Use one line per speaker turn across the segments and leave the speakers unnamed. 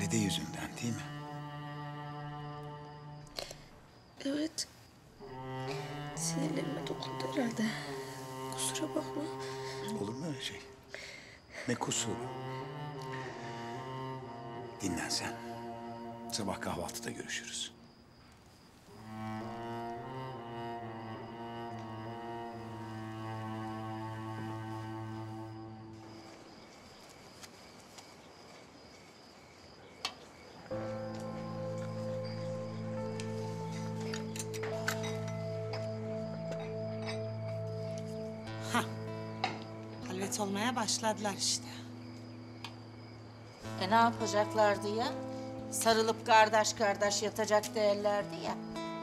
Feride yüzünden değil mi?
Evet. Sinirlerime dokundu herhalde. Kusura bakma.
Olur mu öyle şey? Ne kusuru? Dinlen sen. Sabah kahvaltıda görüşürüz.
Halvet olmaya başladılar işte.
Ne yapacaklardı ya? Sarılıp kardeş kardeş yatacak değillerdi ya.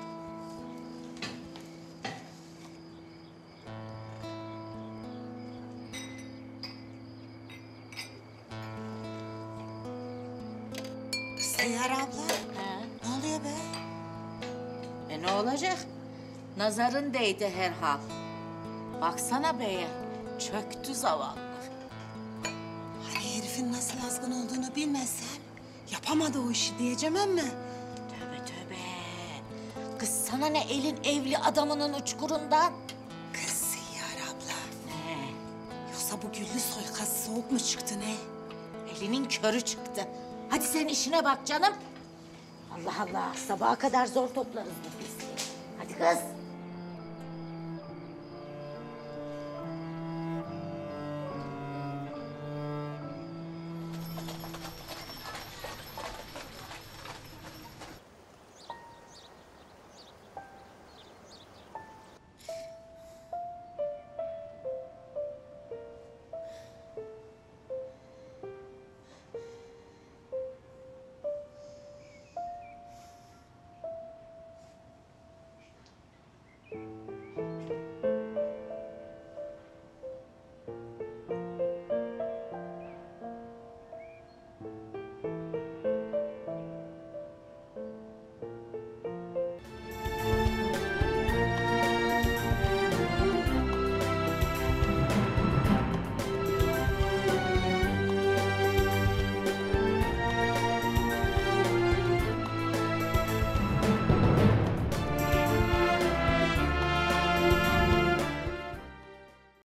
Seyyar abla,
He?
ne oluyor be?
Ne olacak? Nazarın değdi herhal. Baksana beye, çöktü zavallı.
Hani herifin nasıl azgın olduğunu bilmezsem yapamadı o işi diyeceğim ama.
Tövbe tövbe. Kız sana ne elin evli adamının uçkurundan?
Kız Seyyar abla,
Ne?
yoksa bu güllü soykası soğuk mu çıktı ne?
Elinin körü çıktı. Hadi sen işine bak canım. Allah Allah, sabaha kadar zor toplarız bu pisliği. Hadi kız.